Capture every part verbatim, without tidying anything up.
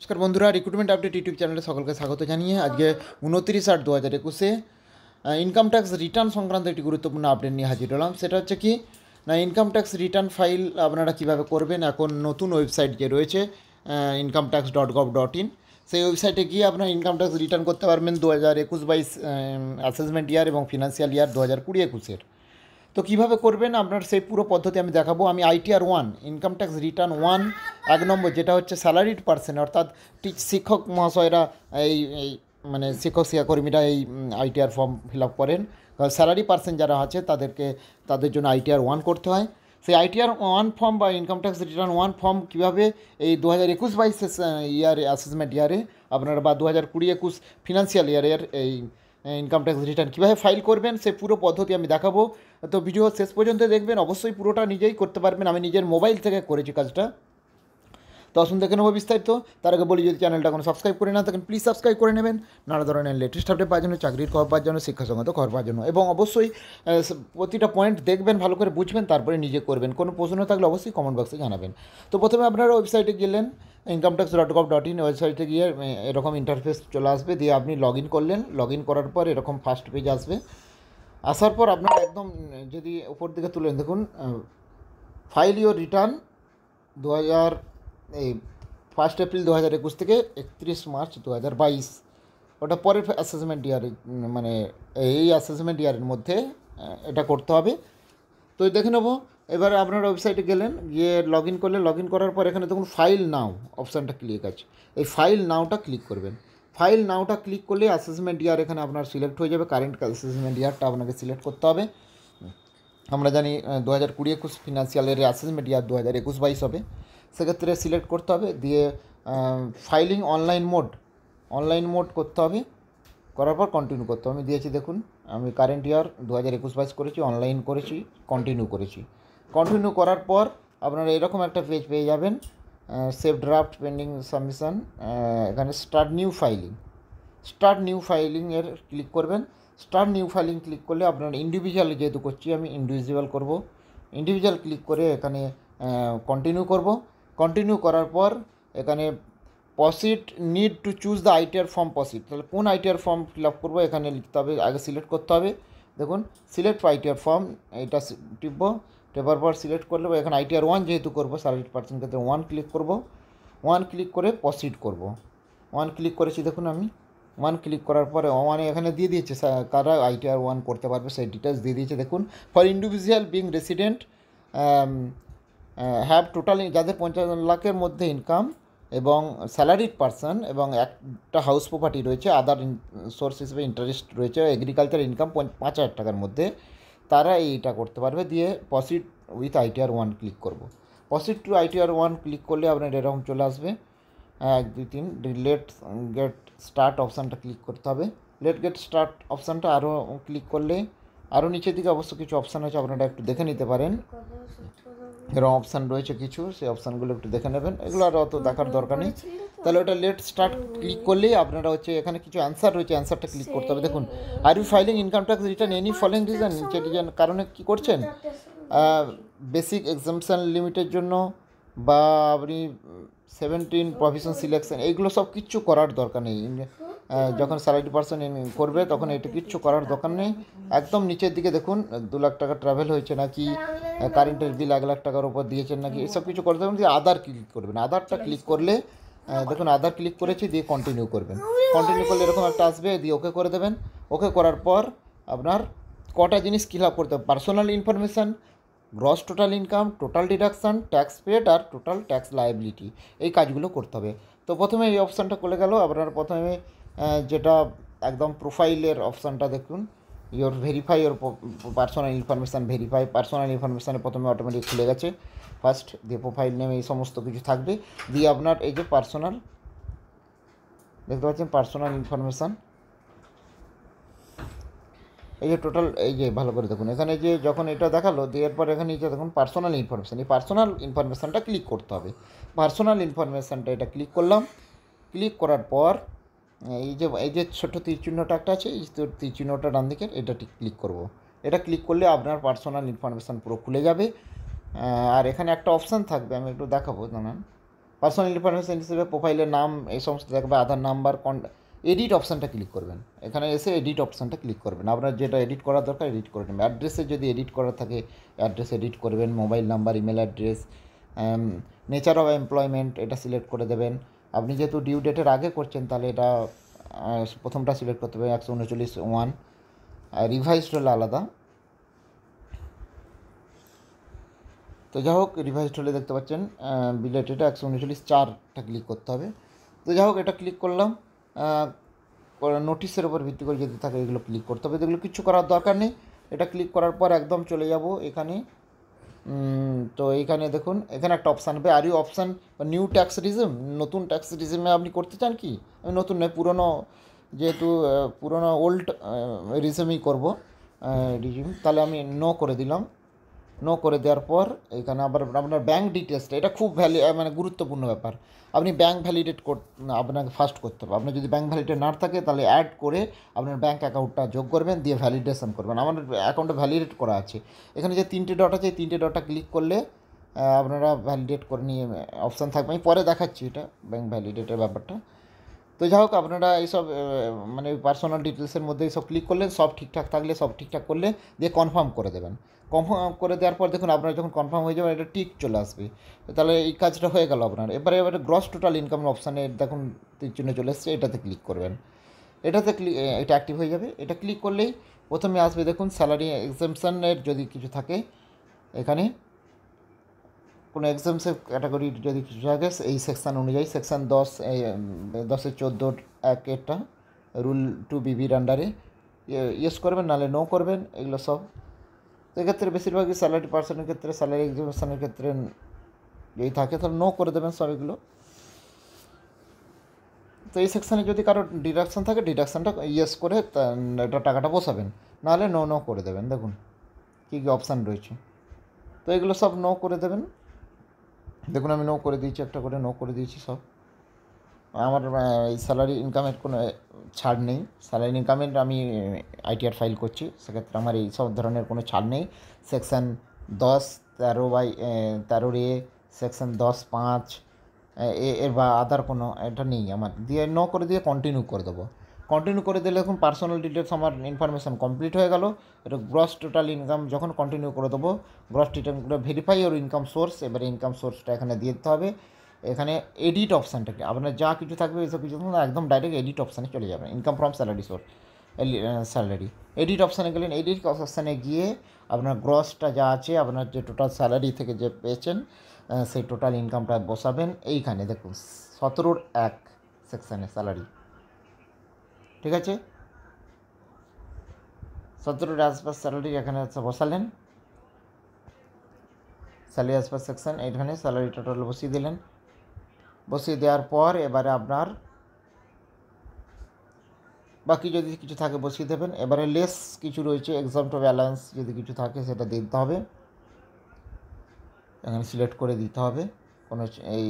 নমস্কার বন্ধুরা, recruitment update YouTube চ্যানেলে সকলকে স্বাগত জানিয়ে আজকে উনত্রিশ আট দু হাজার একুশে ইনকাম ট্যাক্স রিটার্ন সংক্রান্ত একটি গুরুত্বপূর্ণ আপডেট নিয়ে হাজির হলাম। সেটা হচ্ছে কি না, ইনকাম ট্যাক্স রিটার্ন ফাইল আপনারা কীভাবে করবেন। এখন নতুন ওয়েবসাইট যে রয়েছে income tax dot gov dot in, সেই ওয়েবসাইটে গিয়ে আপনারা ইনকাম ট্যাক্স রিটার্ন করতে পারবেন দু হাজার একুশ বাইশ অ্যাসেসমেন্ট ইয়ার এবং ফিনান্সিয়াল ইয়ার দু হাজার কুড়ি একুশের। তো কীভাবে করবেন আপনার সেই পুরো পদ্ধতি আমি দেখাবো। আমি I T R one income tax return one এক নম্বর, যেটা হচ্ছে স্যালারিড পার্সন, অর্থাৎ টিচ শিক্ষক মহাশয়রা এই এই মানে শিক্ষক শিক্ষাকর্মীরা এই I T R form fill up করেন। স্যালারি পার্সন যারা আছে তাদেরকে তাদের জন্য আই টি আর ওয়ান করতে হয়। সেই I T R one form বা income tax return one form কীভাবে এই দু হাজার একুশ বাইশ ইয়ারে অ্যাসেসমেন্ট ইয়ারে আপনারা বা দু হাজার কুড়ি একুশ ফিনান্সিয়াল ইয়ারের এই ইনকাম ট্যাক্স রিটার্ন কীভাবে ফাইল করবেন সে পুরো পদ্ধতি আমি দেখাবো। তো ভিডিও শেষ পর্যন্ত দেখবেন, অবশ্যই পুরোটা নিজেই করতে পারবেন। আমি নিজের মোবাইল থেকে করেছি কাজটা। তো আসুন দেখে নেবো বিস্তারিত। তার আগে বলি, যদি চ্যানেলটা কোনো সাবস্ক্রাইব করে না থাকেন প্লিজ সাবস্ক্রাইব করে নেবেন, নানা ধরনের লেটেস্ট আপডেট পাওয়ার জন্য, চাকরির খবর পাওয়ার জন্য, শিক্ষাসংগত খবর পাওয়ার জন্য। এবং অবশ্যই প্রতিটা পয়েন্ট দেখবেন, ভালো করে বুঝবেন, তারপরে নিজে করবেন। কোনো প্রশ্ন থাকলে অবশ্যই কমেন্ট বক্সে জানাবেন। তো প্রথমে আপনারা ওয়েবসাইটে গেলেন income tax dot gov dot in, ওয়েবসাইটে গিয়ে এরকম ইন্টারফেস চলে আসবে। দিয়ে আপনি লগ ইন করলেন, লগ ইন করার পর এরকম ফার্স্ট পেজ আসবে। আসার পর আপনার একদম যদি উপর দিকে তুলেন, দেখুন ফাইল ইউর রিটার্ন দু হাজার এই ফার্স্ট এপ্রিল দু হাজার একুশ থেকে একত্রিশ মার্চ দু হাজার বাইশ, ওটা পরের অ্যাসেসমেন্ট ইয়ারে, মানে এই অ্যাসেসমেন্ট ইয়ারের মধ্যে এটা করতে হবে। তো দেখে নেবো। এবার আপনার ওয়েবসাইটে গেলেন, গিয়ে লগ ইন করলে, লগ ইন করার পর এখানে দেখুন ফাইল নাও অপশানটা ক্লিক আছে। এই ফাইল নাওটা ক্লিক করবেন। ফাইল নাওটা ক্লিক করলে অ্যাসেসমেন্ট ইয়ার এখানে আপনার সিলেক্ট হয়ে যাবে। কারেন্ট অ্যাসেসমেন্ট ইয়ারটা আপনাকে সিলেক্ট করতে হবে। আমরা জানি দু হাজার কুড়ি একুশ ফিনান্সিয়ালের অ্যাসেসমেন্ট ইয়ার দু হাজার একুশ বাইশ হবে, সেক্ষেত্রে সিলেক্ট করতে হবে। দিয়ে filing online mode online mode করতে হবে। করার পর কন্টিনিউ করতে হবে। আমি দিয়েছি, দেখুন আমি কারেন্ট ইয়ার দু হাজার একুশ বাইশ করেছি, অনলাইন করেছি, কন্টিনিউ করেছি। কন্টিনিউ করার পর আপনারা এরকম একটা পেজ পেয়ে যাবেন, সেভ ড্রাফট পেন্ডিং সাবমিশন। এখানে start new filing start new ফাইলিংয়ের ক্লিক করবেন। স্টার্ট নিউ ফাইলিং ক্লিক করলে আপনার ইন্ডিভিজুয়াল যেহেতু করছি আমি ইন্ডিভিজুয়াল করব। ইন্ডিভিজুয়াল ক্লিক করে এখানে কন্টিনিউ করব। কন্টিনিউ করার পর এখানে posit need to choose the ITR form posit, তাহলে কোন আইটিআর ফর্ম ফিল আপ করবো এখানে লিখতে হবে, আগে সিলেক্ট করতে হবে। দেখুন সিলেক্ট আইটিআর ফর্ম, এটা টিপবো। টেপার পর সিলেক্ট করলে এখানে আইটিআর ওয়ান যেহেতু করবো স্যালারি পার্সেন্ট ক্ষেত্রে ওয়ান ক্লিক করব। ওয়ান ক্লিক করে প্রসিড করব। ওয়ান ক্লিক করেছি, দেখুন আমি ওয়ান ক্লিক করার পরে ওয়ানে এখানে দিয়ে দিয়েছে কারা আইটিআর ওয়ান করতে পারবে সেই ডিটেলস দিয়ে দিয়েছে। দেখুন for individual being resident have total, যাদের পঞ্চাশ লাখের মধ্যে ইনকাম এবং স্যালারিড পার্সন এবং একটা হাউস প্রপার্টি রয়েছে, আদার সোর্স হিসেবে ইন্টারেস্ট রয়েছে, এগ্রিকালচার ইনকাম পাঁচ হাজার টাকার মধ্যে, তারা এইটা করতে পারবে। দিয়ে proceed with ITR one click করব। Proceed to ITR one click করলে আপনার এরকম চলে আসবে এক দুই তিন, লেট গেট স্টার্ট অপশানটা ক্লিক করতে হবে। লেট গেট স্টার্ট অপশানটা আরও ক্লিক করলে আরও নিচের দিকে অবশ্য কিছু অপশান আছে, আপনারা একটু দেখে নিতে পারেন। এরকম অপশান রয়েছে কিছু, সেই অপশানগুলো একটু দেখে নেবেন, এগুলো আর অত দেখার দরকার নেই। তাহলে ওটা লেট স্টার্ট ক্লিক করলেই আপনারা হচ্ছে এখানে কিছু অ্যান্সার রয়েছে, অ্যান্সারটা ক্লিক করতে হবে। দেখুন are you filing income tax return any following reason, যেটি কারণে কী করছেন, বেসিক এক্সামশন লিমিটের জন্য বা আপনি সেভেন্টিন প্রফেশন সিলেকশন, এইগুলো সব কিচ্ছু করার দরকার নেই। যখন স্যালারি পার্সন করবে তখন এটা কিচ্ছু করার দরকার নেই। একদম নিচের দিকে দেখুন দু লাখ টাকা ট্রাভেল হয়েছে নাকি, কারেন্টের বিল এক লাখ টাকার উপর দিয়েছেন নাকি, এসব কিছু করতে হবে। আধার ক্লিক করবেন। আধারটা ক্লিক করলে দেখুন আধার ক্লিক করেছি, দিয়ে কন্টিনিউ করবেন। কন্টিনিউ করলে এরকম একটা আসবে, দিয়ে ওকে করে দেবেন। ওকে করার পর আপনার কটা জিনিস ফিল আপ করতে হবে, personal information, gross total income, total deduction, tax paid আর টোটাল ট্যাক্স লায়াবিলিটি, এই কাজগুলো করতে হবে। তো প্রথমে এই অপশানটা খুলে গেল। আপনার প্রথমে যেটা একদম প্রোফাইলের অপশানটা দেখুন, your verify your personal information, verify personal ইনফরমেশানে প্রথমে অটোমেটিক খুলে গেছে ফার্স্ট। দিয়ে প্রোফাইল নেম এই সমস্ত কিছু থাকবে। দিয়ে আপনার এই যে পার্সোনাল দেখতে পাচ্ছেন পার্সোনাল ইনফরমেশান, এই যে টোটাল, এই যে ভালো করে দেখুন এখানে যে যখন এটা দেখালো দিয়ে এরপর এখানে নিচে দেখুন পার্সোনাল ইনফরমেশান, এই পার্সোনাল ইনফরমেশানটা ক্লিক করতে হবে। পার্সোনাল ইনফরমেশানটা এটা ক্লিক করলাম। ক্লিক করার পর এই যে এই যে ছোটো তীর চিহ্নটা একটা আছে, এই তীর চিহ্নটা ডান দিকের, এটা ক্লিক করব। এটা ক্লিক করলে আপনার পার্সোনাল ইনফরমেশান পুরো খুলে যাবে। আর এখানে একটা অপশান থাকবে, আমি একটু দেখাবো, জানান পার্সোনাল ইনফরমেশন হিসেবে প্রোফাইলের নাম এই সমস্ত দেখবে, আধার নাম্বার, এডিট অপশানটা ক্লিক করবেন। এখানে এসে এডিট অপশানটা ক্লিক করবেন, আপনার যেটা এডিট করার দরকার এডিট করে নেবেন। অ্যাড্রেসে যদি এডিট করা থাকে অ্যাড্রেস এডিট করবেন, mobile number, email address, nature of employment এটা সিলেক্ট করে দেবেন। আপনি যেহেতু ডিউ ডেটের আগে করছেন তাহলে এটা প্রথমটা সিলেক্ট করতে হবে, একশো উনচল্লিশ ওয়ান। রিভাইসড হলে আলাদা। তো যাই হোক, রিভাইসড হলে দেখতে পাচ্ছেন বিলেটেডে একশো উনচল্লিশ চারটা ক্লিক করতে হবে। তো যাই হোক, এটা ক্লিক করলাম। নোটিশের উপর ভিত্তি করে যদি থাকে এগুলো ক্লিক করতে হবে, এগুলো কিছু করার দরকার নেই। এটা ক্লিক করার পর একদম চলে যাব এখানে। তো এইখানে দেখুন, এখানে একটা অপশান হবে, are you option new tax regime, নতুন ট্যাক্স রিজিমে আপনি করতে চান কি? আমি নতুন নয়, পুরনো, যেহেতু পুরনো ওল্ড রিজিমই করবো রিজিম, তাহলে আমি নো করে দিলাম। নো করে দেওয়ার পর এখানে আবার আপনার ব্যাঙ্ক ডিটেলসটা, এটা খুব ভ্যালি মানে গুরুত্বপূর্ণ ব্যাপার। আপনি ব্যাঙ্ক ভ্যালিডেট কর আপনাকে ফার্স্ট করতে হবে। আপনার যদি ব্যাঙ্ক ভ্যালিডেট না থাকে তাহলে অ্যাড করে আপনার ব্যাঙ্ক অ্যাকাউন্টটা যোগ করবেন, দিয়ে ভ্যালিডেশন করবেন। আমার অ্যাকাউন্টে ভ্যালিডেট করা আছে। এখানে যে তিনটে ডট আছে এই তিনটে ডটটা ক্লিক করলে আপনারা ভ্যালিডেট করে নিয়ে অপশান থাকবে। আমি পরে দেখাচ্ছি এটা ব্যাঙ্ক ভ্যালিডেটের ব্যাপারটা। তো যাই হোক, আপনারা এইসব মানে পার্সোনাল ডিটেলসের মধ্যে এইসব ক্লিক করলে সব ঠিকঠাক থাকলে, সব ঠিকঠাক করলে দিয়ে কনফার্ম করে দেবেন। কনফার্ম করে দেওয়ার পর দেখুন আপনারা যখন কনফার্ম হয়ে যাবেন এটা টিক চলে আসবে, তাহলে এই কাজটা হয়ে গেল আপনার। এবারে এবারে গ্রস টোটাল ইনকামের অপশানে দেখুন তীর চিহ্ন চলে এসছে, এটাতে ক্লিক করবেন। এটাতে ক্লিক, এটা অ্যাক্টিভ হয়ে যাবে। এটা ক্লিক করলেই প্রথমে আসবে দেখুন স্যালারি এক্সামশনের যদি কিছু থাকে, এখানে কোনো এক্সামসের ক্যাটাগরি যদি কিছু থাকে এই সেকশান অনুযায়ী, সেকশান দশ দশের চোদ্দোর এক এটা রুল টু বিবির আন্ডারে ইয়েস করবেন, নাহলে নো করবেন, এগুলো সব। তো এক্ষেত্রে বেশিরভাগই স্যালারি পার্সনের ক্ষেত্রে, স্যালারি এক্সামিনেশনের ক্ষেত্রে যদি থাকে তাহলে নো করে দেবেন সব এগুলো। তো এই সেকশানে যদি কারো ডিডাকশান থাকে ডিডাকশানটা ইয়েস করে এটা টাকাটা বসাবেন, নাহলে নো নো করে দেবেন। দেখুন কী কী অপশান রয়েছে, তো এগুলো সব নো করে দেবেন। দেখুন আমি নো করে দিয়েছি, একটা করে নো করে দিয়েছি সব। আমার এই স্যালারি ইনকামের কোনো ছাড় নেই, স্যালারি ইনকামের আমি আইটিআর ফাইল করছি, সেক্ষেত্রে আমার এই সব ধরনের কোনো ছাড় নেই। সেকশান দশ তেরো বাই তেরোর এ, সেকশান দশ পাঁচ এ এর বা আদার কোনো এটা নেই আমার। দিয়ে নো করে দিয়ে কন্টিনিউ করে দেবো। কন্টিনিউ করে দিলে এখন পার্সোনাল ডিটেলস আমার ইনফরমেশান কমপ্লিট হয়ে গেল। এটা গ্রস টোটাল ইনকাম যখন কন্টিনিউ করে দেবো, gross total verify or income source, এবারে ইনকাম সোর্সটা এখানে দিয়ে দিতে হবে। এখানে এডিট অপশানটাকে আপনার যা কিছু থাকবে এসব কিছু একদম ডাইরেক্ট এডিট অপশানে চলে যাবেন, income from salary source, salary edit অপশানে গেলেন। এডিট অপশানে গিয়ে আপনার গ্রসটা যা আছে, আপনার যে টোটাল স্যালারি থেকে যে পেয়েছেন সেই টোটাল ইনকামটা বসাবেন। এইখানে দেখুন সতেরোর এক সেকশানে স্যালারি, ঠিক আছে, সতেরোর আশপাশ স্যালারি এখানে বসালেন। স্যালারি আশপাশ সেকশান, এইখানে স্যালারি টোটাল বসিয়ে দিলেন। বসিয়ে দেওয়ার পর এবারে আপনার বাকি যদি কিছু থাকে বসিয়ে দেবেন। এবারে লেস কিছু রয়েছে, এক্সাম্পট অফ অ্যালায়েন্স যদি কিছু থাকে সেটা দিতে হবে, এখানে সিলেক্ট করে দিতে হবে কোনো এই।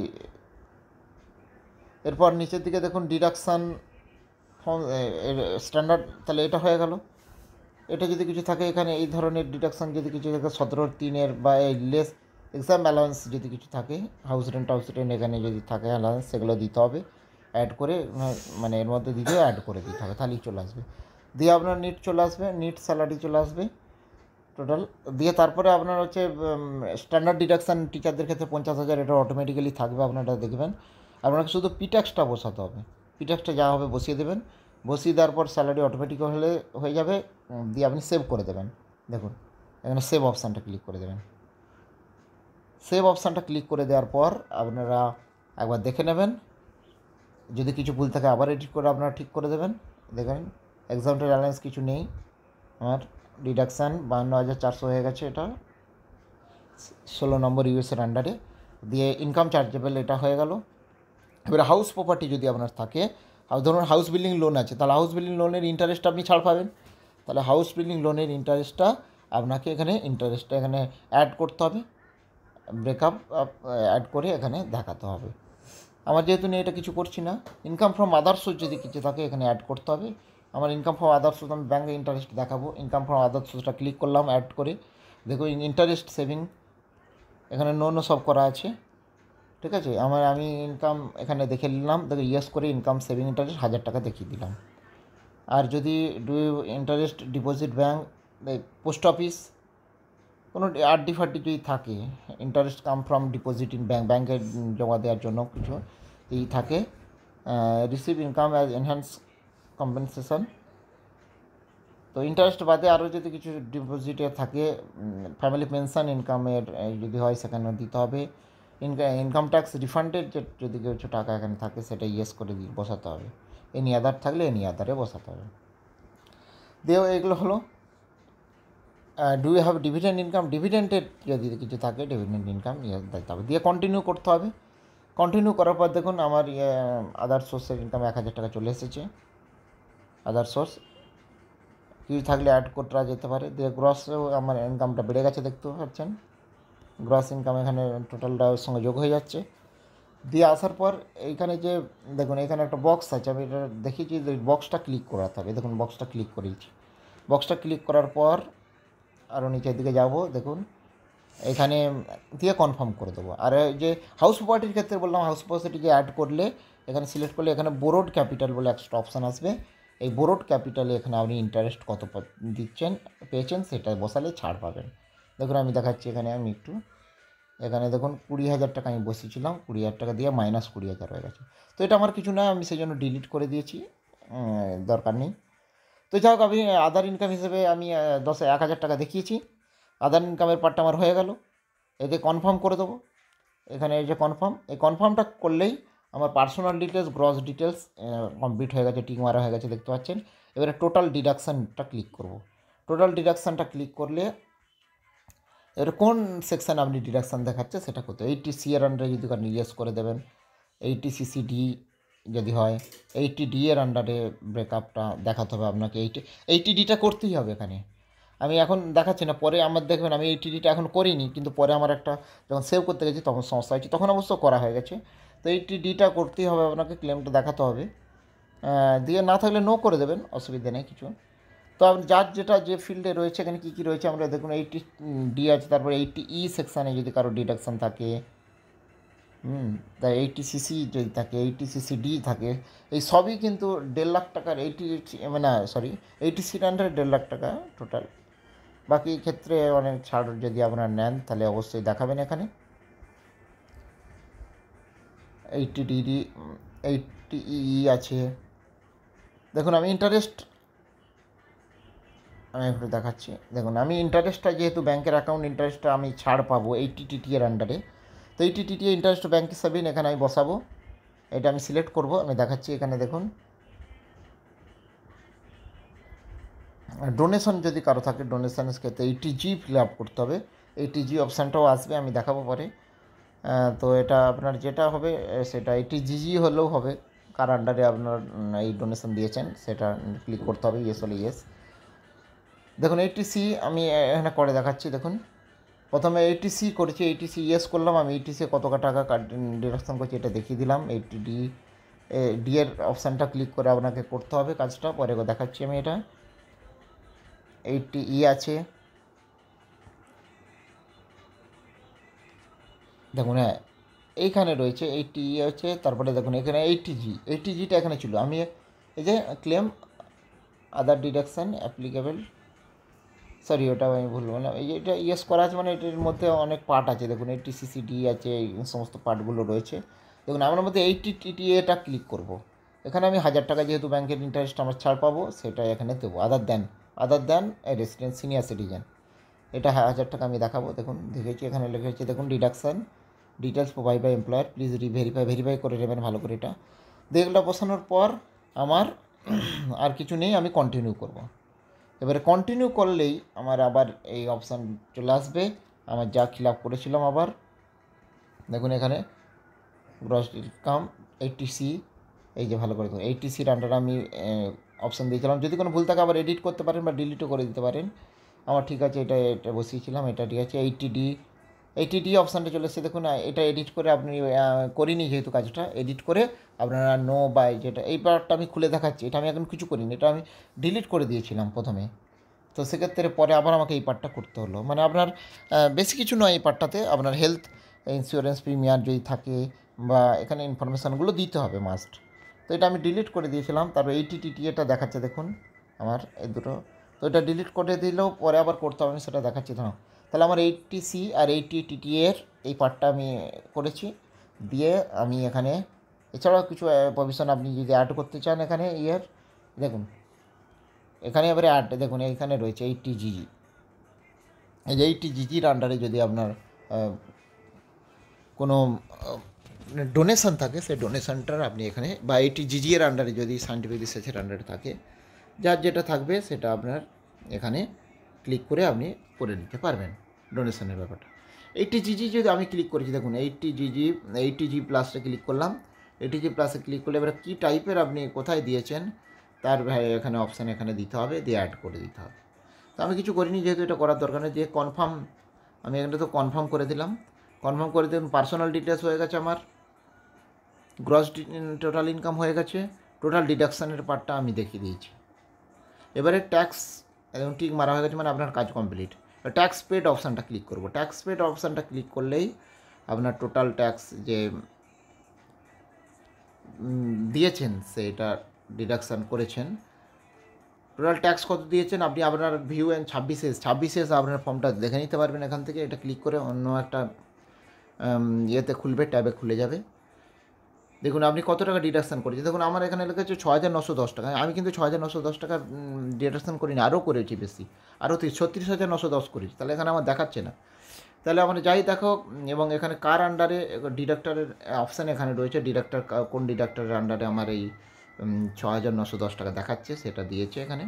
এরপর নিচের দিকে দেখুন ডিডাকশান স্ট্যান্ডার্ড, তাহলে এটা হয়ে গেল। এটা যদি কিছু থাকে এখানে এই ধরনের ডিডাকশান যদি কিছু থাকে সতেরোর তিনের বা এই লেস এক্সাম অ্যালাউন্স যদি কিছু থাকে, হাউস রেন্ট হাউস রেন্ট এখানে যদি থাকে অ্যালাউন্স, সেগুলো দিতে হবে। অ্যাড করে মানে এর মধ্যে দিয়ে অ্যাড করে দিতে হবে, তাহলেই চলে আসবে। দিয়ে আপনার নিট চলে আসবে, নিট স্যালারি চলে আসবে টোটাল। দিয়ে তারপরে আপনার হচ্ছে স্ট্যান্ডার্ড ডিডাকশান টিচারদের ক্ষেত্রে পঞ্চাশ হাজার, এটা অটোমেটিক্যালি থাকবে, আপনারা দেখবেন। আপনাকে শুধু পিট্যাক্সটা বসাতে হবে, পিট্যাক্সটা যা হবে বসিয়ে দেবেন। বসিয়ে দেওয়ার পর স্যালারি অটোমেটিক হলে হয়ে যাবে, দিয়ে আপনি সেভ করে দেবেন। দেখুন এখানে সেভ অপশানটা ক্লিক করে দেবেন। সেভ অপশানটা ক্লিক করে দেওয়ার পর আপনারা একবার দেখে নেবেন, যদি কিছু ভুল থাকে আবার এডিট করে আপনারা ঠিক করে দেবেন। দেখেন এক্সাম্পল অ্যালায়েন্স কিছু নেই, আমার ডিডাকশান বাহান্ন হাজার চারশো হয়ে গেছে, এটা ষোলো নম্বর ইউএসের আন্ডারে। দিয়ে ইনকাম চার্জেবল এটা হয়ে গেল। এবারে হাউস প্রপার্টি যদি আপনার থাকে, ধরুন হাউস বিল্ডিং লোন আছে, তাহলে হাউস বিল্ডিং লোনের ইন্টারেস্ট আপনি ছাড় পাবেন। তাহলে হাউস বিল্ডিং লোনের ইন্টারেস্টটা আপনাকে এখানে ইন্টারেস্টটা এখানে অ্যাড করতে হবে, ব্রেকআপ অ্যাড করে এখানে দেখাতে হবে। আমার যেহেতু নিয়ে এটা কিছু করছি না, ইনকাম ফ্রম আদার সোর্স যদি কিছু থাকে এখানে অ্যাড করতে হবে। আমার ইনকাম ফ্রম আদার সোর্স আমি ব্যাঙ্কে ইন্টারেস্ট দেখাবো, ইনকাম ফ্রম আদার সোর্সটা ক্লিক করলাম, অ্যাড করে দেখো ইন্টারেস্ট সেভিং এখানে নো নো সব করা আছে, ঠিক আছে। আমার আমি ইনকাম এখানে দেখে নিলাম, দেখো ইয়েস করে ইনকাম সেভিং ইন্টারেস্ট হাজার টাকা দেখিয়ে দিলাম। আর যদি do interest deposit bank post office কোনো আরডি ফারডি যদি থাকে, interest come from deposit in bank, ব্যাঙ্কে জমা দেওয়ার জন্য কিছু এই থাকে, receive income as enhance compensation. তো ইন্টারেস্ট বাদে আরও যদি কিছু ডিপোজিটে থাকে, ফ্যামিলি পেনশন ইনকামের যদি হয় সেখানে দিতে হবে। ইনকাম ট্যাক্স রিফান্ডের যে যদি কিছু টাকা এখানে থাকে সেটা ইয়েস করে দিয়ে বসাতে হবে। এনি আদার থাকলে এনি আদারে বসাতে হবে। দিয়েও এগুলো হলো। Do you have dividend income, ডিভিডেন্টের যদি কিছু থাকে ডিভিডেন্ট ইনকাম ইয়ে দিতে হবে, দিয়ে কন্টিনিউ করতে হবে। কন্টিনিউ করার পর দেখুন আমার ইয়ে আদার সোর্সের ইনকাম এক হাজার টাকা চলে এসেছে। আদার সোর্স কিছু থাকলে অ্যাড করা যেতে পারে। দিয়ে গ্রসেও আমার ইনকামটা বেড়ে গেছে দেখতে পাচ্ছেন, গ্রস ইনকাম এখানে টোটালটা ওর সঙ্গে যোগ হয়ে যাচ্ছে। দিয়ে আসার পর এইখানে যে দেখুন এখানে একটা বক্স আছে, আমি এটা দেখিয়েছি, বক্সটা ক্লিক করাতে হবে। দেখুন বক্সটা ক্লিক করেছি, বক্সটা ক্লিক করার পর আরও নিচের দিকে যাব, দেখুন এখানে দিয়ে কনফার্ম করে দেবো। আর এই যে হাউস প্রপার্টির ক্ষেত্রে বললাম, হাউস প্রপার্টিকে অ্যাড করলে এখানে সিলেক্ট করলে এখানে বোরোড ক্যাপিটাল বলে একটা অপশান আসবে। এই বোরোড ক্যাপিটালে এখানে আপনি ইন্টারেস্ট কত দিচ্ছেন পেয়েছেন সেটা বসালে ছাড় পাবেন। দেখুন আমি দেখাচ্ছি এখানে, আমি একটু এখানে দেখুন কুড়ি হাজার টাকা আমি বসিয়েছিলাম, কুড়ি হাজার টাকা দিয়ে মাইনাস কুড়ি হাজার হয়ে গেছে। তো এটা আমার কিছু না, আমি সেই জন্য ডিলিট করে দিয়েছি, দরকার নেই। তো যাই হোক, আমি আদার ইনকাম হিসেবে আমি দশ এক হাজার টাকা দেখিয়েছি, আদার ইনকামের পার্টটা আমার হয়ে গেল। এতে কনফার্ম করে দেবো, এখানে এই যে কনফার্ম, এই কনফার্মটা করলেই আমার personal details gross details complete হয়ে গেছে, টিক মারা হয়ে গেছে দেখতে পাচ্ছেন। এবারে টোটাল ডিডাকশানটা ক্লিক করব। টোটাল ডিডাকশানটা ক্লিক করলে এর কোন সেকশানে আপনি ডিডাকশান দেখাচ্ছে সেটা করতে, এইটি সি এর আন্ডারে যদি কারণ ইয়েস করে দেবেন, এইটি সিসি ডি যদি হয়, এইটি ডি এর আন্ডারে ব্রেকআপটা দেখাতে হবে আপনাকে, এইটি এইটি ডিটা করতেই হবে এখানে। আমি এখন দেখাচ্ছি না, পরে আমার দেখবেন আমি এইটি ডিটা এখন করিনি, কিন্তু পরে আমার একটা যখন সেভ করতে গেছি তখন সমস্যা হয়েছে, তখন অবশ্য করা হয়ে গেছে। তো এইটি ডিটা করতেই হবে আপনাকে, ক্লেমটা দেখাতে হবে, দিয়ে না থাকলে নো করে দেবেন, অসুবিধা নেই কিছু। তো আপনি যার যেটা যে ফিল্ডে রয়েছে এখানে কী কী রয়েছে আমরা দেখুন, এইটি ডি আছে, তারপরে এইটি ই সেকশানে যদি কারো ডিডাকশান থাকে, হুম তাই এইটি সিসি যদি থাকে, এইটি সিসি ডি থাকে, এই সবই কিন্তু দেড় লাখ টাকার, এইটি মানে সরি এইটি সিট আন্ডারে দেড় লাখ টাকা টোটাল। বাকি ক্ষেত্রে অনেক ছাড় যদি আপনারা নেন তাহলে অবশ্যই দেখাবেন এখানে। এইটি ডিডি এইটি ই আছে, দেখুন আমি ইন্টারেস্ট আমি একটু দেখাচ্ছি। দেখুন আমি ইন্টারেস্টটা যেহেতু ব্যাংকের অ্যাকাউন্ট ইন্টারেস্টটা আমি ছাড় পাবো এইটি টিটি এর আন্ডারে, তো eighty TT interest bank saving এখানে আমি বসাবো, এটা আমি সিলেক্ট করব, আমি দেখাচ্ছি এখানে দেখুন। ডোনেশন যদি কারো থাকে, ডোনেশনের ক্ষেত্রে এইটি জি ফিল আপ করতে হবে, এইটি জি অপশানটাও আসবে, আমি দেখাবো পরে। তো এটা আপনার যেটা হবে সেটা এইটি জিজি হলেও হবে, কার আন্ডারে আপনার এই ডোনেশন দিয়েছেন সেটা ক্লিক করতে হবে, ইয়েস হলে ইয়েস। দেখুন এইটিসি আমি এখানে করে দেখাচ্ছি, দেখুন প্রথমে এইটিসি করেছি, এইটিসি ইয়েস করলাম, আমি এইটিসি কত টাকা ডিডাকশন করছি এটা দেখিয়ে দিলাম। এইটি ডি ডি এর অপশানটা ক্লিক করে আপনাকে করতে হবে কাজটা, পরে দেখাচ্ছি আমি। এটা এইটি ই আছে, দেখুন হ্যাঁ এইখানে রয়েছে এইটি ই আছে, তারপরে দেখুন এখানে এইটি জি, এইটি জিটা এখানে ছিল। আমি এই যে claim other deduction applicable, sorry ওটা আমি ভুল বললাম, এই যে এটা ইয়েস করা আছে মানে এটার মধ্যে অনেক পার্ট আছে, দেখুন এইটি সিসি ডি আছে, এই সমস্ত পার্টগুলো রয়েছে। দেখুন আমার মধ্যে এইটি টিটি এটা ক্লিক করব, এখানে আমি হাজার টাকা যেহেতু ব্যাংকের ইন্টারেস্ট আমার ছাড় পাবো সেটা এখানে দেবো। Other than other than resident senior citizen, এটা হাজার টাকা আমি দেখাবো। দেখুন দেখেছি এখানে লিখেছি, দেখুন deduction details provide by employer, please reverify, verify করে নেবেন ভালো করে। এটা দেখলা বসানোর পর আমার আর কিছু নেই, আমি কন্টিনিউ করব। এবারে কন্টিনিউ করলেই আমার আবার এই অপশান চলে আসবে, আমার যা ফিল আপ করেছিলাম আবার। দেখুন এখানে গ্রস ইনকাম এইটিসি, এই যে ভালো করে দেখুন এইটিসির আন্ডারে আমি অপশান দিয়েছিলাম, যদি কোনো ভুল থাকে আবার এডিট করতে পারেন বা ডিলিটও করে দিতে পারেন। আমার ঠিক আছে, এটা এটা বসিয়েছিলাম, এটা ঠিক আছে। এইটি ডি এইটি ডি অপশানটা চলে এসেছে, দেখুন এটা এডিট করে আপনি করিনি যেহেতু কাজটা, এডিট করে আপনারা নো বাই যেটা এই পার্টটা আমি খুলে দেখাচ্ছি, এটা আমি এখন কিছু করিনি, এটা আমি ডিলিট করে দিয়েছিলাম প্রথমে। তো সেক্ষেত্রে পরে আবার আমাকে এই পার্টটা করতে হলো, মানে আপনার বেশি কিছু নয় এই পার্টটাতে, আপনার হেলথ ইন্স্যুরেন্স প্রিমিয়ার যদি থাকে বা এখানে ইনফরমেশানগুলো দিতে হবে মাস্ট। তো এটা আমি ডিলিট করে দিয়েছিলাম। তারপর এইটি টিটি এটা দেখাচ্ছে দেখুন আমার এই দুটো, তো এটা ডিলিট করে দিলেও পরে আবার করতে হবে, আমি সেটা দেখাচ্ছি না। তাহলে আমার এইটটি সি আর এইটটি টিটি এর এই পার্টটা আমি করেছি। দিয়ে আমি এখানে এছাড়াও কিছু প্রভিশন আপনি যদি অ্যাড করতে চান এখানে ইয়ের দেখুন, এখানে এবারে অ্যাড দেখুন এইখানে রয়েছে এইটটি জিজি। এই যে এইটটি জিজির আন্ডারে যদি আপনার কোনো ডোনেশন থাকে সেই ডোনেশনটার আপনি এখানে, বা এইটি জিজি এর আন্ডারে যদি সায়েন্টিফিক রিসার্চের আন্ডারে থাকে, যার যেটা থাকবে সেটা আপনার এখানে ক্লিক করে আপনি করে নিতে পারবেন ডোনেশনের ব্যাপারটা। এইটি জিজি যদি আমি ক্লিক করেছি দেখুন, এইটটি জিজি এইটটি জি প্লাসটা ক্লিক করলাম। এইটি জি প্লাসে ক্লিক করলে এবার কী টাইপের আপনি কোথায় দিয়েছেন তার এখানে অপশান এখানে দিতে হবে, দিয়ে অ্যাড করে দিতে হবে। তো আমি কিছু করিনি, যেহেতু এটা করার দরকার নেই, দিয়ে কনফার্ম আমি এখানে তো কনফার্ম করে দিলাম। কনফার্ম করে দিন, পার্সোনাল ডিটেলস হয়ে গেছে আমার, গ্রস টোটাল ইনকাম হয়ে গেছে, টোটাল ডিডাকশানের পার্টটা আমি দেখিয়ে দিয়েছি। এবারে ট্যাক্স একদম ঠিক মারা হয়ে গেছে, মানে আপনার কাজ কমপ্লিট। ট্যাক্স পেড অপশানটা ক্লিক করব। ট্যাক্স পেড অপশানটা ক্লিক করলেই আপনার টোটাল ট্যাক্স যে দিয়েছেন সেটা ডিডাকশান করেছেন, টোটাল ট্যাক্স কত দিয়েছেন আপনি আপনার ভিউ অ্যান্ড ছাব্বিশে ছাব্বিশে আপনার ফর্মটা দেখে নিতে পারবেন এখান থেকে। এটা ক্লিক করে অন্য একটা ইয়েতে খুলবে, ট্যাবে খুলে যাবে। দেখুন আপনি কত টাকা ডিডাকশান করেছি, দেখুন আমার এখানে লেখা আছে ছ হাজার নশো দশ টাকা। আমি কিন্তু ছ হাজার নশো দশ টাকার ডিডাকশান করিনি, আরও করেছি বেশি, আরও ছত্রিশ হাজার নশো দশ করেছি। তাহলে এখানে আমার দেখাচ্ছে না। তাহলে আমার যাই দেখো, এবং এখানে কার আন্ডারে ডিডাক্টরের অপশান এখানে রয়েছে, ডিডাক্টর কোন ডিডাক্টরের আন্ডারে আমার এই ছ হাজার নশো দশ টাকা দেখাচ্ছে সেটা দিয়েছে এখানে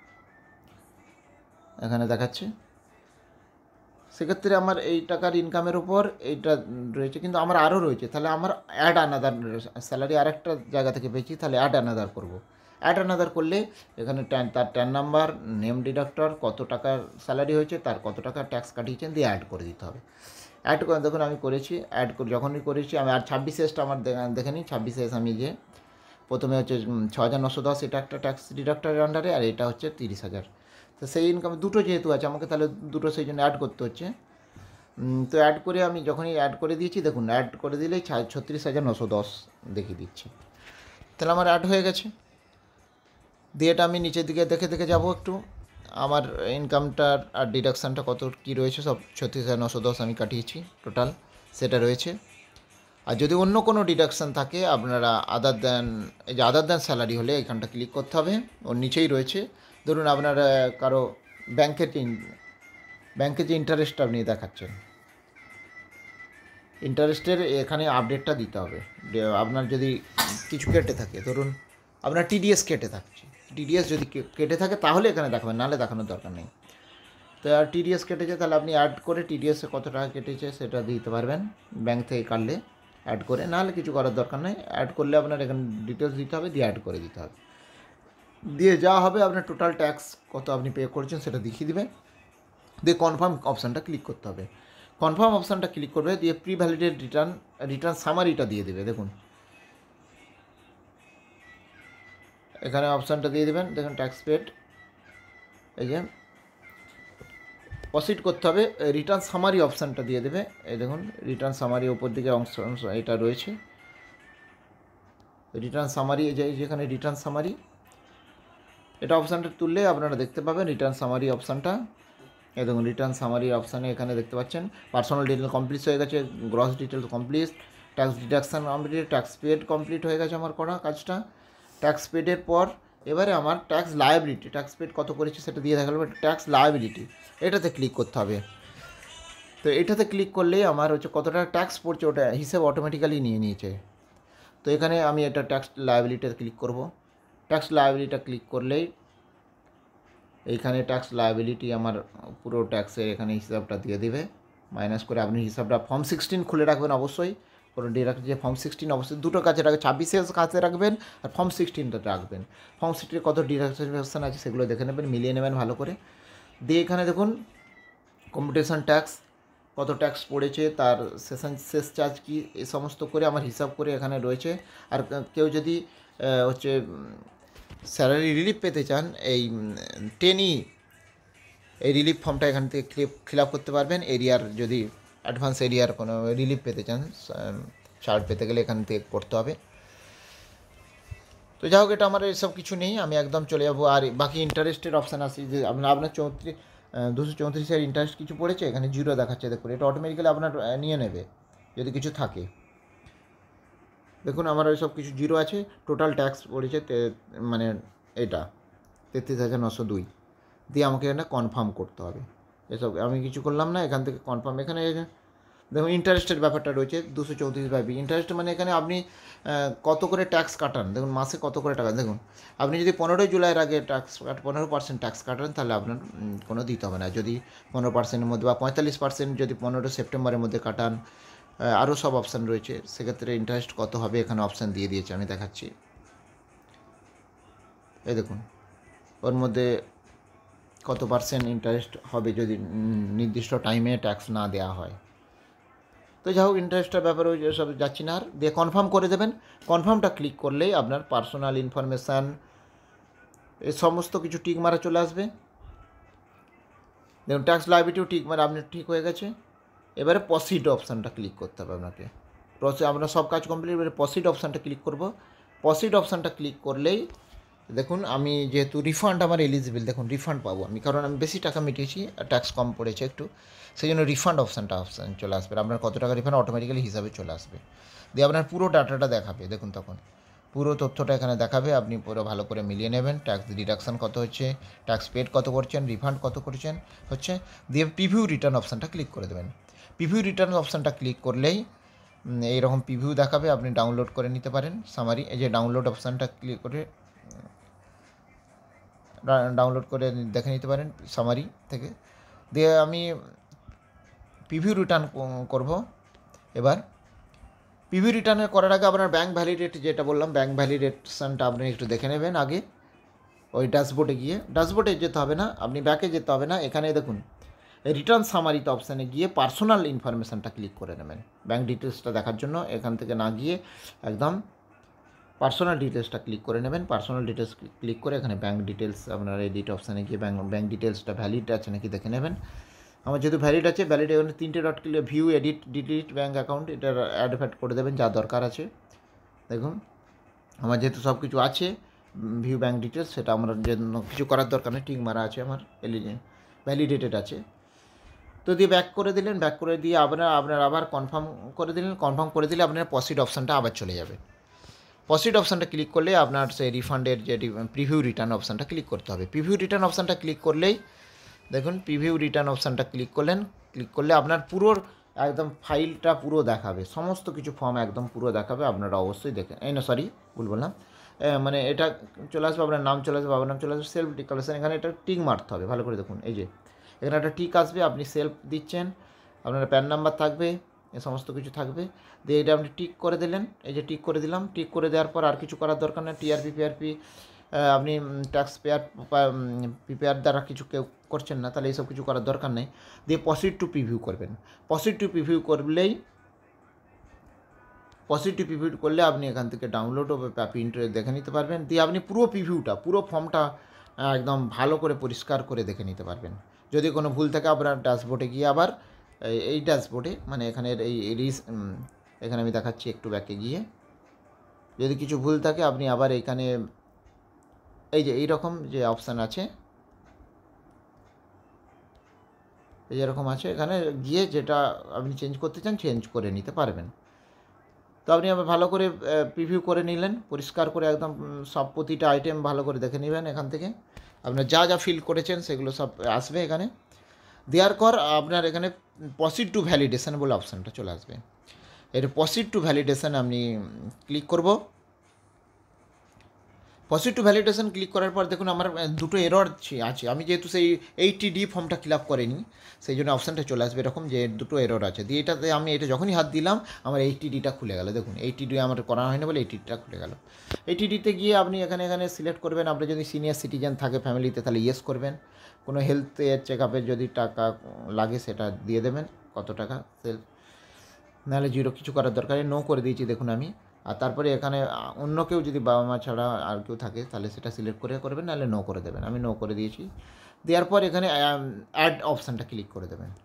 এখানে দেখাচ্ছে। সেক্ষেত্রে আমার এই টাকার ইনকামের উপর এইটা রয়েছে, কিন্তু আমার আরও রয়েছে। তাহলে আমার অ্যাড আনাদার স্যালারি আরেকটা জায়গা থেকে পেয়েছি, তাহলে অ্যাড আনাদার করবো। অ্যাড আনাদার করলে এখানে ট্যান তার ট্যান নাম্বার, নেম ডিডাক্টর, কত টাকার স্যালারি হয়েছে, তার কত টাকা ট্যাক্স কাটিয়েছেন, দিয়ে অ্যাড করে দিতে হবে। অ্যাড করে দেখুন আমি করেছি, অ্যাড করে যখনই করেছি আমি, আর ছাব্বিশ এসটা আমার দেখে নিই। ছাব্বিশ এস আমি যে প্রথমে হচ্ছে ছ হাজার নশো দশ, এটা একটা ট্যাক্স ডিডাক্টরের আন্ডারে, আর এটা হচ্ছে তিরিশ হাজার। তো সেই ইনকাম দুটো যেহেতু আছে আমাকে, তাহলে দুটো সেই জন্য অ্যাড করতে হচ্ছে। তো অ্যাড করে আমি যখনই অ্যাড করে দিয়েছি দেখুন, অ্যাড করে দিলেই ছত্রিশ হাজার নশো দশ দেখিয়ে দিচ্ছি। তাহলে আমার অ্যাড হয়ে গেছে। দিয়ে এটা আমি নিচের দিকে দেখে দেখে যাব একটু, আমার ইনকামটার আর ডিডাকশানটা কত কী রয়েছে, সব ছত্রিশ হাজার নশো দশ আমি কাটিয়েছি টোটাল, সেটা রয়েছে। আর যদি অন্য কোনো ডিডাকশান থাকে আপনারা আদার দেন, এই যে আদার দেন স্যালারি হলে এখানটা ক্লিক করতে হবে, ওর নিচেই রয়েছে। ধরুন আপনার কারো ব্যাংকের যে ব্যাংকের যে ইন্টারেস্ট আপনি দেখাচ্ছেন, ইন্টারেস্টের এখানে আপডেটটা দিতে হবে। আপনার যদি কিছু কেটে থাকে, ধরুন আপনার টিডিএস কেটে থাকছে, টিডিএস যদি কেটে থাকে তাহলে এখানে দেখাবেন, নাহলে দেখানোর দরকার নেই। তো আর টিডিএস কেটেছে তাহলে আপনি অ্যাড করে টিডিএসে কত টাকা কেটেছে সেটা দিতে পারবেন ব্যাংক থেকে কাটলে, অ্যাড করে, নাহলে কিছু করার দরকার নেই। অ্যাড করলে আপনার এখানে ডিটেলস দিতে হবে, দিয়ে অ্যাড করে দিতে হবে। দিয়ে যা হবে আপনার টোটাল ট্যাক্স কত আপনি পে করেছেন সেটা দেখিয়ে দেবে। দিয়ে কনফার্ম অপশানটা ক্লিক করতে হবে। কনফার্ম অপশানটা ক্লিক করবে, দিয়ে প্রি ভ্যালিডেড রিটার্ন রিটার্ন সামারিটা দিয়ে দেবে। দেখুন এখানে অপশানটা দিয়ে দেবেন, দেখুন ট্যাক্স পেড, এই যে প্রসিড করতে হবে, রিটার্ন সামারি অপশানটা দিয়ে দেবে। এই দেখুন রিটার্ন সামারি ওপর দিকে অংশ অংশ এটা রয়েছে, রিটার্ন সামারি, এই যে যেখানে রিটার্ন সামারি, এটা অপশানটা তুললে আপনারা দেখতে পাবেন রিটার্ন সামারি অপশানটা। এই দেখুন রিটার্ন সামারি অপশানে এখানে দেখতে পাচ্ছেন পার্সোনাল ডিটেল কমপ্লিট হয়ে গেছে, gross detail complete, tax deduction complete, tax paid complete হয়ে গেছে আমার করা কাজটা। ট্যাক্স পেডের পর এবারে আমার ট্যাক্স লায়াবিলিটি, ট্যাক্স পেড কত করেছে সেটা দিয়ে দেখা গেল, ট্যাক্স লায়াবিলিটি এটাতে ক্লিক করতে হবে। তো এটাতে ক্লিক করলেই আমার হচ্ছে কত টাকা ট্যাক্স পড়ছে ওটা হিসেব অটোমেটিক্যালি নিয়ে নিয়েছে। তো এখানে আমি এটা ট্যাক্স লায়াবিলিটিতে ক্লিক করব। ট্যাক্স লায়াবিলিটিটা ক্লিক করলেই এইখানে ট্যাক্স লায়াবিলিটি আমার পুরো ট্যাক্সের এখানে হিসাবটা দিয়ে দেবে, মাইনাস করে আপনি হিসাবটা ফর্ম সিক্সটিন খুলে রাখবেন অবশ্যই, কোনো ডিরেক্ট যে ফর্ম সিক্সটিন অবশ্যই দুটো কাছে রাখবেন, ছাব্বিশে কাছে রাখবেন আর ফর্ম সিক্সটিনটা রাখবেন। ফর্ম সিক্সটিনে কত ডিডাকশন আছে সেগুলো দেখে নেবেন, মিলিয়ে নেবেন ভালো করে। দিয়ে এখানে দেখুন কম্পিটিশন ট্যাক্স কত ট্যাক্স পড়েছে, তার সেশন শেষ চার্জ কী, এই সমস্ত করে আমার হিসাব করে এখানে রয়েছে। আর কেউ যদি হচ্ছে স্যালারি রিলিফ পেতে চান, এই টেনই এই রিলিফ ফর্মটা এখান থেকে ফিল আপ করতে পারবেন। এরিয়ার যদি অ্যাডভান্স এরিয়ার কোনো রিলিফ পেতে চান, ছাড় পেতে গেলে এখান থেকে করতে হবে। তো যাই হোক, এটা আমার এসব কিছু নেই, আমি একদম চলে যাবো। আর বাকি ইন্টারেস্টের অপশান আছে যে আপনার আপনার চৌত্রিশ দুশো চৌত্রিশের ইন্টারেস্ট কিছু পড়েছে, এখানে জিরো দেখাচ্ছে, দেখুন এটা অটোমেটিক্যালি আপনার নিয়ে নেবে যদি কিছু থাকে। দেখুন আমার ওই সব কিছু জিরো আছে, টোটাল ট্যাক্স পড়েছে মানে এটা তেত্রিশ হাজার নশো দুই দিয়ে আমাকে এখানে কনফার্ম করতে হবে। এসব আমি কিছু করলাম না, এখান থেকে কনফার্ম। এখানে দেখুন ইন্টারেস্টের ব্যাপারটা রয়েছে দুশো চৌত্রিশ বাই বি। ইন্টারেস্ট মানে এখানে আপনি কত করে ট্যাক্স কাটান, দেখুন মাসে কত করে টাকা। দেখুন আপনি যদি পনেরোই জুলাইয়ের আগে ট্যাক্স কাট পনেরো পার্সেন্ট ট্যাক্স কাটান তাহলে আপনার কোনো দিতে হবে না। যদি পনেরো পার্সেন্টের মধ্যে বা পঁয়তাল্লিশ পার্সেন্ট যদি পনেরো সেপ্টেম্বরের মধ্যে কাটান, আরও সব অপশান রয়েছে, সেক্ষেত্রে ইন্টারেস্ট কত হবে এখানে অপশান দিয়ে দিয়েছে, আমি দেখাচ্ছি। এই দেখুন ওর মধ্যে কত পার্সেন্ট ইন্টারেস্ট হবে যদি নির্দিষ্ট টাইমে ট্যাক্স না দেওয়া হয়। তো যাই হোক, ইন্টারেস্টের ব্যাপারে ওই সব যাচ্ছি না, আর দিয়ে কনফার্ম করে দেবেন। কনফার্মটা ক্লিক করলেই আপনার পার্সোনাল ইনফরমেশান এই সমস্ত কিছু টিক মারা চলে আসবে। দেখুন ট্যাক্স লায়াবিলিটিও টিক মারা আপনি ঠিক হয়ে গেছে। এবারে প্রসিড অপশানটা ক্লিক করতে হবে আপনাকে। প্রসিড আপনার সব কাজ কমপ্লিট, এবারে প্রসিড অপশানটা ক্লিক করব। প্রসিড অপশানটা ক্লিক করলেই দেখুন আমি যেহেতু রিফান্ড আমার এলিজিবল, দেখুন রিফান্ড পাবো আমি, কারণ আমি বেশি টাকা মিটিয়েছি, ট্যাক্স কম পড়েছে একটু, সেই জন্য রিফান্ড অপশানটা অপশান চলে আসবে। আপনার কত টাকা রিফান্ড অটোমেটিক্যালি হিসাবে চলে আসবে, দিয়ে আপনার পুরো ডাটাটা দেখাবে। দেখুন তখন পুরো তথ্যটা এখানে দেখাবে, আপনি পুরো ভালো করে মিলিয়ে নেবেন। ট্যাক্স ডিডাকশান কত হচ্ছে, ট্যাক্স পেড কত করছেন, রিফান্ড কত করছেন হচ্ছে, দিয়ে প্রিভিউ রিটার্ন অপশানটা ক্লিক করে দেবেন। প্রিভিউ রিটার্ন অপশানটা ক্লিক করলেই এইরকম প্রিভিউ দেখাবে, আপনি ডাউনলোড করে নিতে পারেন সামারি। এই যে ডাউনলোড অপশানটা ক্লিক করে ডাউনলোড করে দেখে নিতে পারেন সামারি থেকে। দিয়ে আমি প্রিভিউ রিটার্ন করব। এবার প্রিভিউ রিটার্নের করার আগে আপনার ব্যাঙ্ক ভ্যালিডেট যেটা বললাম, ব্যাঙ্ক ভ্যালিডেশনটা আপনি একটু দেখে নেবেন আগে। ওই ড্যাশবোর্ডে গিয়ে, ড্যাশবোর্ডে যেতে হবে না, আপনি ব্যাকে যেতে হবে না, এখানে দেখুন রিটার্ন সামারিতে অপশানে গিয়ে পার্সোনাল ইনফরমেশানটা ক্লিক করে নেবেন। ব্যাঙ্ক ডিটেলসটা দেখার জন্য এখান থেকে না গিয়ে একদম পার্সোনাল ডিটেলসটা ক্লিক করে নেবেন। পার্সোনাল ডিটেলস ক্লিক করে এখানে ব্যাঙ্ক ডিটেলস আপনার এডিট অপশানে গিয়ে ব্যাঙ্ক ব্যাঙ্ক ডিটেলসটা ভ্যালিড আছে নাকি দেখে নেবেন। আমার যেহেতু ভ্যালিড আছে, ভ্যালিড এখানে তিনটে dot click view edit delete bank account, এটা অ্যাড ফ্যাড করে দেবেন যা দরকার আছে। দেখুন আমার যেহেতু সব কিছু আছে ভিউ ব্যাঙ্ক ডিটেলস, সেটা আমার জন্য কিছু করার দরকার নেই, টিক মারা আছে, আমার এলিজেন্ট ভ্যালিডেটেড আছে। তো দিয়ে ব্যাক করে দিলেন, ব্যাক করে দিয়ে আপনার আপনার আবার কনফার্ম করে দিলেন। কনফার্ম করে দিলে আপনার প্রসিড অপশানটা আবার চলে যাবে। প্রসিড অপশানটা ক্লিক করলে আপনার সেই রিফান্ডের যে প্রিভিউ রিটার্ন অপশানটা ক্লিক করতে হবে। প্রিভিউ রিটার্ন অপশানটা ক্লিক করলেই দেখুন প্রিভিউ রিটার্ন অপশানটা ক্লিক করলেন, ক্লিক করলে আপনার পুরো একদম ফাইলটা পুরো দেখাবে, সমস্ত কিছু ফর্ম একদম পুরো দেখাবে। আপনারা অবশ্যই দেখেন, এই না সরি ভুল বললাম, মানে এটা চলে আসবে, আপনার নাম চলে আসবে, বাবার নাম চলে আসবে, সেলফ ডিক্লারেশন, এখানে এটা টিক মারতে হবে ভালো করে। দেখুন এই যে এখানে একটা টিক আসবে, আপনি সেলফ দিচ্ছেন, আপনার প্যান নাম্বার থাকবে, এ সমস্ত কিছু থাকবে, দিয়ে এটা আপনি টিক করে দিলেন। এই যে টিক করে দিলাম, টিক করে দেওয়ার পর আর কিছু করার দরকার নেই। টিআরপি পিআরপি আপনি ট্যাক্স পেয়ার প্রিপেয়ার দ্বারা কিছু কেউ করছেন না, তাহলে এইসব কিছু করার দরকার নেই। দিয়ে প্রসিড টু প্রিভিউ করবেন। প্রসিড টু প্রিভিউ করলেই প্রসিড টু প্রিভিউ করলে আপনি এখান থেকে ডাউনলোড ও প্রিন্ট দেখে নিতে পারবেন। দিয়ে আপনি পুরো প্রিভিউটা পুরো ফর্মটা একদম ভালো করে পরিষ্কার করে দেখে নিতে পারবেন। যদি কোনো ভুল থাকে আপনার ড্যাশবোর্ডে গিয়ে আবার এই ড্যাশবোর্ডে মানে এখানে এই রিস এখানে আমি দেখাচ্ছি একটু ব্যাকে গিয়ে, যদি কিছু ভুল থাকে আপনি আবার এখানে এই যে এইরকম যে অপশান আছে, এই যেরকম আছে এখানে গিয়ে যেটা আপনি চেঞ্জ করতে চান চেঞ্জ করে নিতে পারবেন। তো আপনি আবার ভালো করে প্রিভিউ করে নিলেন, পরিষ্কার করে একদম সব প্রতিটা আইটেম ভালো করে দেখে নেবেন। এখান থেকে আপনার যা যা ফিল করেছেন সেগুলো সব আসবে এখানে। দেওয়ার পর আপনার এখানে প্রসিড টু ভ্যালিডেশন বলে অপশানটা চলে আসবে। এর প্রসিড টু ভ্যালিডেশন আপনি ক্লিক করব। প্রসিড টু ভ্যালিডেশন ক্লিক করার পর দেখুন আমার দুটো এরর আছে, আমি যেহেতু সেই এইটি ডি ফর্মটা ফিল আপ করিনি সেই জন্য অপশানটা চলে আসবে এরকম যে দুটো এরর আছে। দিয়ে এটাতে আমি এটা যখনই হাত দিলাম আমার এইটি ডিটা খুলে গেল। দেখুন এইটি ডি আমার করা হয়নি বলে এইটি ডিটা খুলে গেল। এইটি ডিতে গিয়ে আপনি এখানে এখানে সিলেক্ট করবেন, আপনি যদি সিনিয়র সিটিজেন থাকে ফ্যামিলিতে তাহলে ইয়েস করবেন, কোনো হেলথের চেক আপের যদি টাকা লাগে সেটা দিয়ে দেবেন কত টাকা সেলফ, নাহলে জিরো, কিছু করার দরকার নো করে দিয়েছি দেখুন আমি। আর তারপরে এখানে অন্য কেউ যদি বাবা মা ছাড়া আর কেউ থাকে তাহলে সেটা সিলেক্ট করে করবেন, নাহলে নো করে দেবেন। আমি নো করে দিয়েছি। দেওয়ার পর এখানে অ্যাড অপশানটা ক্লিক করে দেবেন।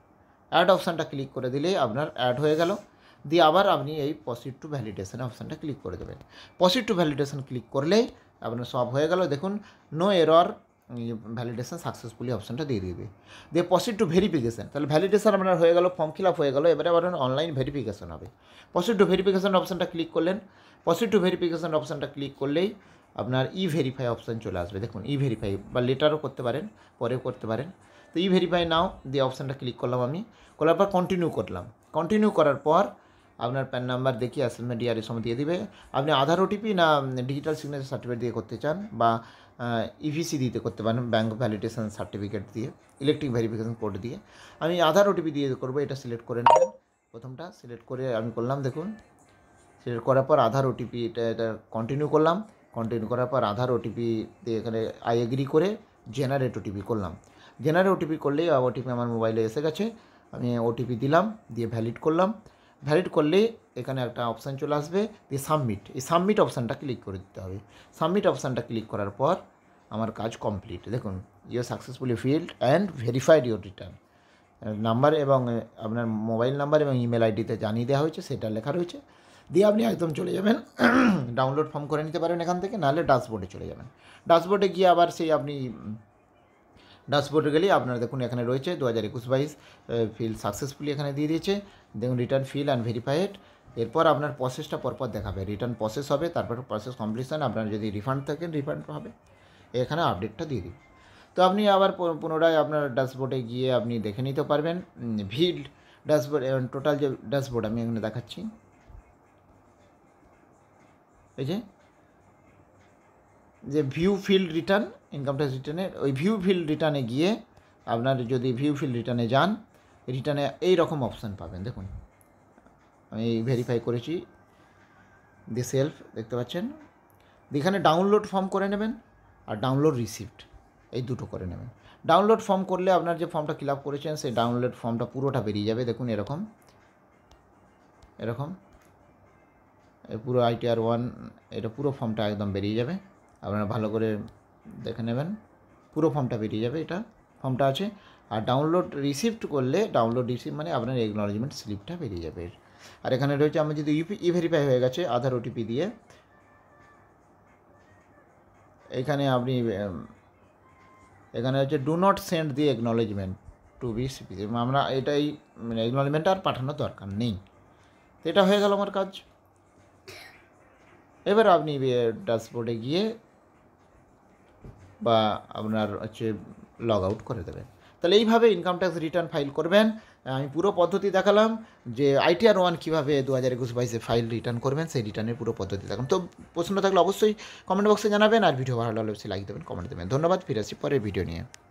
অ্যাড অপশানটা ক্লিক করে দিলেই আপনার অ্যাড হয়ে গেল। দিয়ে আবার আপনি এই প্রসিড টু ভ্যালিডেশন অপশানটা ক্লিক করে দেবেন। প্রসিড টু ভ্যালিডেশন ক্লিক করলেই আপনার সব হয়ে গেল। দেখুন নো এরর ভ্যালিডেশন সাকসেসফুলি অপশানটা দিয়ে দিবে। দিয়ে প্রসিড টু ভেরিফিকেশন, তাহলে ভ্যালিডেশন আপনার হয়ে গেল, ফর্ম ফিল আপ হয়ে গেল। এবারে আবার অনলাইন ভেরিফিকেশন হবে। প্রসিড টু ভেরিফিকেশন অপশানটা ক্লিক করলেন। প্রসিড টু ভেরিফিকেশন অপশানটা ক্লিক করলেই আপনার ই ভেরিফাই অপশান চলে আসবে। দেখুন ই ভেরিফাই বা লেটারও করতে পারেন, পরেও করতে পারেন। তো ই ভেরিফাই নাও দিয়ে অপশানটা ক্লিক করলাম আমি, করার পর কন্টিনিউ করলাম। কন্টিনিউ করার পর আপনার প্যান নাম্বার দেখিয়ে অ্যাসেসমেন্ট ইয়ারের সময় দিয়ে দিবে। আপনি আধার ওটিপি না ডিজিটাল সিগনেচার সার্টিফিকেট দিয়ে করতে চান, বা ইভিসি দিতে করতে পারেন, ব্যাঙ্ক ভ্যালিডেশন সার্টিফিকেট দিয়ে, ইলেকট্রিক ভেরিফিকেশন কোড দিয়ে। আমি আধার ওটিপি দিয়ে করবো, এটা সিলেক্ট করে নেবেন। প্রথমটা সিলেক্ট করে আমি করলাম, দেখুন সিলেক্ট করার পর আধার ওটিপি এটা এটা কন্টিনিউ করলাম। কন্টিনিউ করার পর আধার ওটিপি দিয়ে এখানে আই এগ্রি করে জেনারেট ওটিপি করলাম। জেনারেট ওটিপি করলেই ওটিপি আমার মোবাইলে এসে গেছে। আমি ওটিপি দিলাম, দিয়ে ভ্যালিড করলাম। ভ্যালিড করলে এখানে একটা অপশান চলে আসবে, দিয়ে সাবমিট, এই সাবমিট অপশানটা ক্লিক করে দিতে হবে। সাবমিট অপশানটা ক্লিক করার পর আমার কাজ কমপ্লিট। দেখুন you successfully filed and verified your return. Number এবং আপনার মোবাইল নাম্বার এবং ইমেল আইডিতে জানিয়ে দেওয়া হয়েছে, সেটা লেখা রয়েছে। দিয়ে আপনি একদম চলে যাবেন, ডাউনলোড ফর্ম করে নিতে পারেন এখান থেকে, নাহলে ড্যাশবোর্ডে চলে যাবেন। ড্যাশবোর্ডে গিয়ে আবার সেই আপনি ড্যাশবোর্ডে গেলেই আপনার দেখুন এখানে রয়েছে দু হাজার একুশ বাইশ ফিল সাকসেসফুলি এখানে দিয়ে দিয়েছে। দেখুন রিটার্ন ফিল অ্যান্ড ভেরিফাইড। এরপর আপনার প্রসেসটা পরপর দেখাবে, রিটার্ন প্রসেস হবে, তারপর প্রসেস কমপ্লিশন, আপনার যদি রিফান্ড থাকেন রিফান্ড হবে, এখানে আপডেটটা দিয়ে দিই। তো আপনি আবার পুনরায় আপনার ড্যাশবোর্ডে গিয়ে আপনি দেখে নিতে পারবেন ভিড ড্যাশবোর্ড, টোটাল যে ড্যাশবোর্ড আমি এখানে দেখাচ্ছি, এই যে যে view filed return, income tax রিটার্নের ওই ভিউ ফিল্ড রিটার্নে গিয়ে আপনার যদি ভিউ ফিল্ড রিটার্নে যান, রিটার্নে এই রকম অপশান পাবেন। দেখুন আমি ভেরিফাই করেছি, দি সেলফ দেখতে পাচ্ছেন। এখানে ডাউনলোড ফর্ম করে নেবেন আর ডাউনলোড রিসিপ্ট, এই দুটো করে নেবেন। ডাউনলোড ফর্ম করলে আপনার যে ফর্মটা ফিল আপ করেছেন সেই ডাউনলোড ফর্মটা পুরোটা বেরিয়ে যাবে। দেখুন এরকম এরকম পুরো আই টি আর ওয়ান, এটা পুরো ফর্মটা একদম বেরিয়ে যাবে। আপনারা ভালো করে দেখে নেবেন, পুরো ফর্মটা বেরিয়ে যাবে, এটা ফর্মটা আছে। আর ডাউনলোড রিসিপ্ট করলে ডাউনলোড রিসিপ্ট মানে আপনার একনলেজমেন্ট স্লিপটা বেরিয়ে যাবে। আর এখানে রয়েছে আমি যদি ইউপি ই ভেরিফাই হয়ে গেছে আধার ওটিপি দিয়ে, এখানে আপনি এখানে হচ্ছে do not send the acknowledgement to B CP, আমরা এটাই মানে একনলেজমেন্ট আর পাঠানোর দরকার নেই। তো এটা হয়ে গেল আমার কাজ। এবার আপনি ড্যাশবোর্ডে গিয়ে বা আপনার হচ্ছে লগ আউট করে দেবেন। তাহলে এইভাবে ইনকাম ট্যাক্স রিটার্ন ফাইল করবেন। আমি পুরো পদ্ধতি দেখালাম যে আই টি আর ওয়ান কীভাবে দু হাজার একুশ বাইশে ফাইল রিটার্ন করবেন, সেই রিটার্নের পুরো পদ্ধতি দেখালাম। তো প্রশ্ন থাকলে অবশ্যই কমেন্ট বক্সে জানাবেন, আর ভিডিও ভালো লাগলে অবশ্যই লাইক দেবেন, কমেন্ট দেবেন। ধন্যবাদ, ফিরে আসছি পরের ভিডিও নিয়ে।